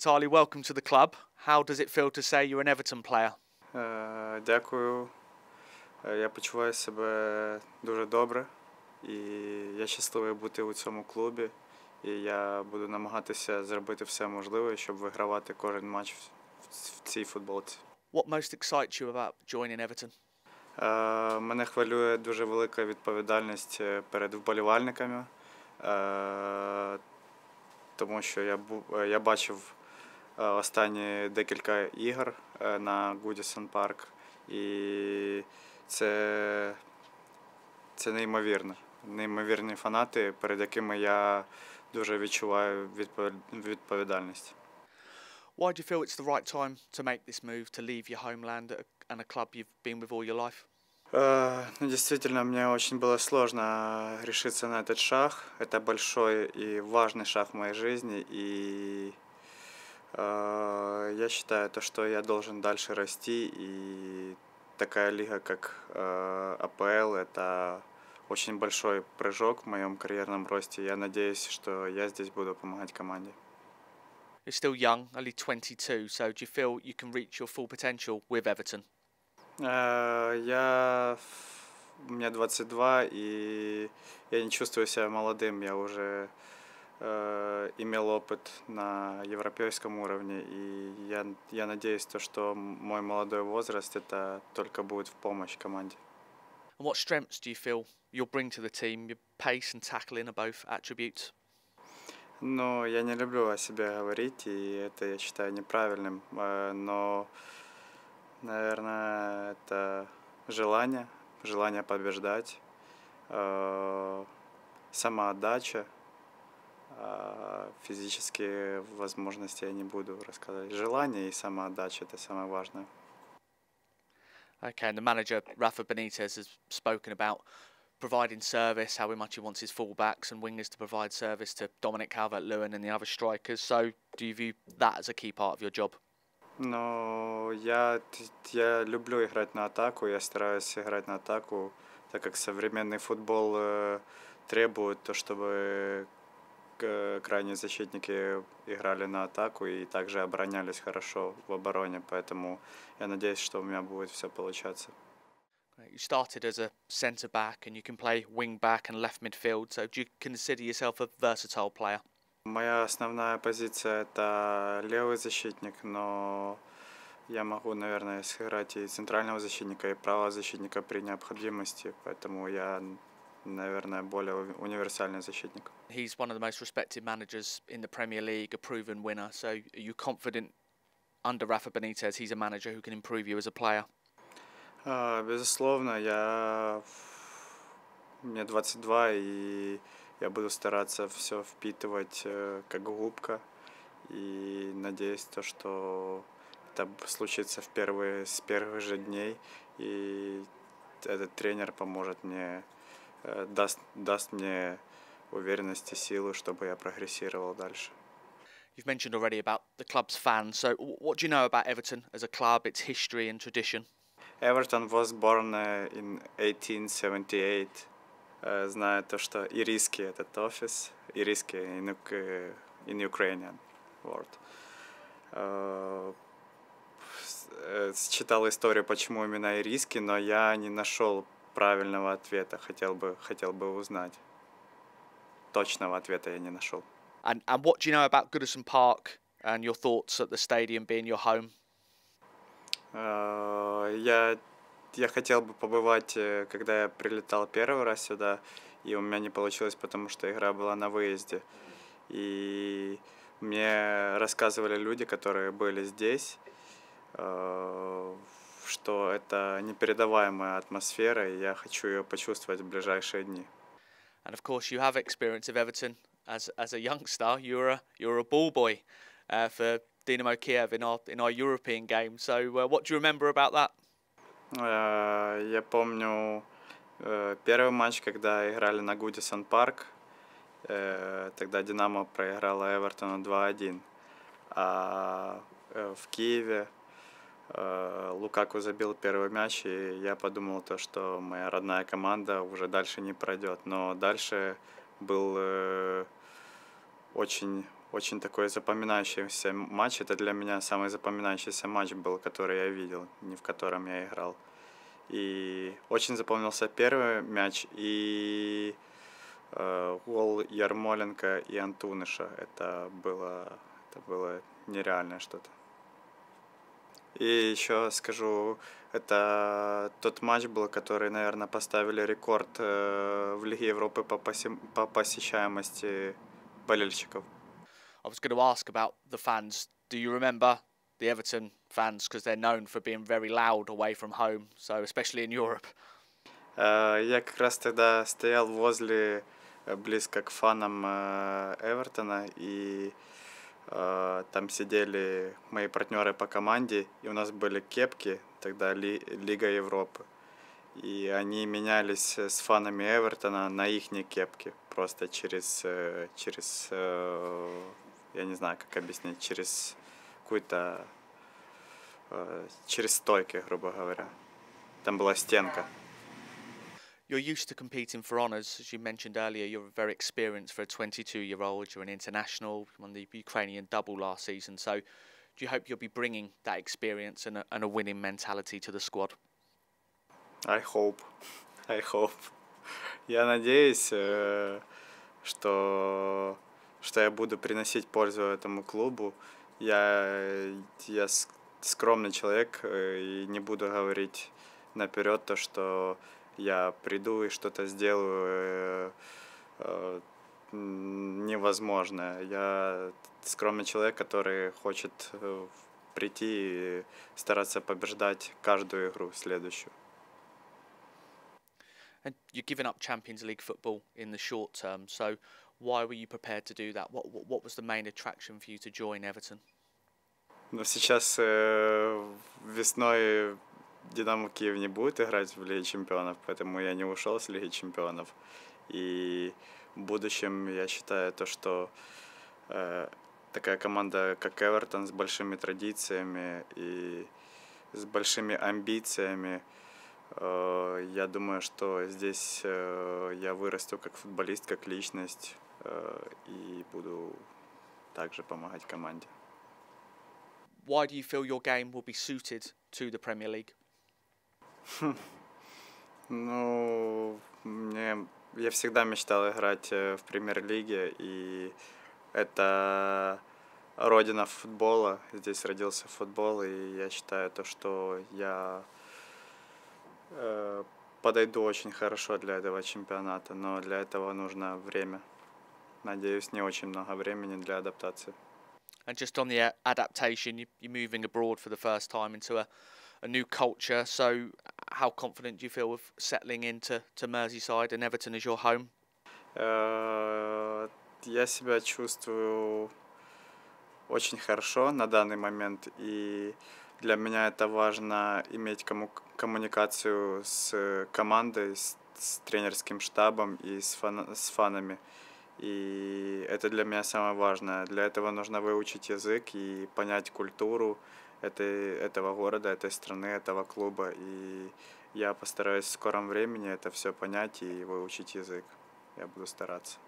Vitaly, welcome to the club. How does it feel to say you're an Everton player? Дякую. Я почуваю себе дуже добре і я щасливий бути у цьому клубі. І я буду намагатися зробити все можливе, щоб вигравати кожен матч в цій футболці. What most excites you about joining Everton? Мене хвилює дуже велика відповідальність перед вболівальниками, тому що я бачив останні декілька ігор на Goodison Park, і це неймовірні фанати, перед якими я дуже відчуваю відповідальність. Why do you feel it's the right time to make this move, to leave your homeland and a club you've been with all your life? Действительно, мне очень было сложно решиться на этот шаг. Это большой и важный шаг в моей жизни, и я считаю, что я должен дальше расти, и такая лига, как АПЛ, это очень большой прыжок в моем карьерном росте. Я надеюсь, что я здесь буду помогать команде. You're still young, only 22, so do you feel you can reach your full potential with Everton? Мне 22, и я не чувствую себя молодым. Я уже имел опыт на европейском уровне, и я надеюсь, что мой молодой возраст это только будет в помощь команде. And what strengths do you feel you'll bring to the team? Your pace and tackling are both attributes. Но я не люблю о себе говорить, и это я считаю неправильным. Но, наверное, это желание побеждать, самоотдача. Физические возможности я не буду рассказывать. Желание и самоотдача – это самое важное. Okay, and the manager, Rafa Benitez, has spoken about providing service, how much he wants his fullbacks and wingers to provide service to Dominic Calvert-Lewin and the other strikers. So, do you view that as a key part of your job? Но я люблю играть на атаку, я стараюсь играть на атаку, так как современный футбол требует то, чтобы крайние защитники играли на атаку и также оборонялись хорошо в обороне, поэтому я надеюсь, что у меня будет все получаться. You started as a centre-back and you can play wing-back and left midfield, so do you consider yourself a versatile player? Моя основная позиция – это левый защитник, но я могу, наверное, сыграть и центрального защитника, и правого защитника при необходимости, поэтому я, наверное, более универсальный защитник. He's one of the most respected managers in the Premier League, a proven winner, so are you confident under Rafa Benitez he's a manager who can improve you as a player? Безусловно, мне 22, и я буду стараться все впитывать как губка, и надеюсь, что это случится с первых же дней, и этот тренер поможет мне, даст мне уверенность и силу, чтобы я прогрессировал дальше. You've mentioned already about the club's fans, so what do you know about Everton as a club, its history and tradition? Everton was born in 1878. Знаю то, что Iriski этот офис, Iriski in Ukrainian word. Читал историю, почему именно Iriski, но я не нашел правильного ответа, хотел бы узнать. Точного ответа я не нашел. And what do you know about Goodison Park and your thoughts at the stadium being your home? Я хотел бы побывать, когда я прилетал первый раз сюда, и у меня не получилось, потому что игра была на выезде. И мне рассказывали люди, которые были здесь, что это непередаваемая атмосфера, и я хочу ее почувствовать в ближайшие дни. And of course, you have experience of Everton as a youngster. You're a ball boy for Dynamo Kiev in our European game. So, what do you remember about that? Я помню первый матч, когда играли на Goodison Park. Тогда Динамо проиграла Эвертону 2-1. А в Киеве Лукаку забил первый мяч, и я подумал, что моя родная команда уже дальше не пройдет. Но дальше был очень очень такой запоминающийся матч. Это для меня самый запоминающийся матч был, который я видел, не в котором я играл. И очень запомнился первый мяч и гол Ярмоленко и Антуныша. Это было нереальное что-то. И еще скажу, это тот матч был, который, наверное, поставили рекорд в Лиге Европы по посещаемости болельщиков. I was going to ask about the fans. Do you remember the Everton fans? Because they're known for being very loud away from home, so especially in Europe. Я как раз тогда стоял близко к фанам Эвертона, и там сидели мои партнеры по команде, и у нас были кепки, тогда Лига Европы. И они менялись с фанами Эвертона на ихние кепки, просто через я не знаю, как объяснить, через какую-то, через стойки, грубо говоря. Там была стенка. You're used to competing for honours, as you mentioned earlier. You're very experienced for a 22-year-old. You're an international, won the Ukrainian double last season. So, do you hope you'll be bringing that experience and a winning mentality to the squad? I hope. I hope. Я надеюсь, что я буду приносить пользу этому клубу. Я скромный человек и не буду говорить наперед то, что я приду и что-то сделаю невозможное. Я скромный человек, который хочет прийти и стараться побеждать каждую игру следующую. And you're giving up Champions League football in the short term, so why were you prepared to do that? What was the main attraction for you to join Everton? Но сейчас весной Динамо Киев не будет играть в Лиге Чемпионов, поэтому я не ушел с Лиги Чемпионов. И в будущем я считаю то, что такая команда, как Эвертон, с большими традициями и с большими амбициями, я думаю, что здесь я вырасту как футболист, как личность и буду также помогать команде. Why do you feel your game will be suited to the Premier League? Ну, я всегда мечтал играть в Премьер-лиге, и это родина футбола. Здесь родился футбол, и я считаю то, что я подойду очень хорошо для этого чемпионата, но для этого нужно время. Надеюсь, не очень много времени для адаптации. And just on the adaptation, you're moving abroad for the first time into a new culture. So, how confident do you feel with settling into Merseyside and Everton as your home? Я себя чувствую очень хорошо на данный момент, и для меня это важно иметь коммуникацию с командой, с тренерским штабом и с фанами. И это для меня самое важное. Для этого нужно выучить язык и понять культуру этого города, этой страны, этого клуба. И я постараюсь в скором времени это все понять и выучить язык. Я буду стараться.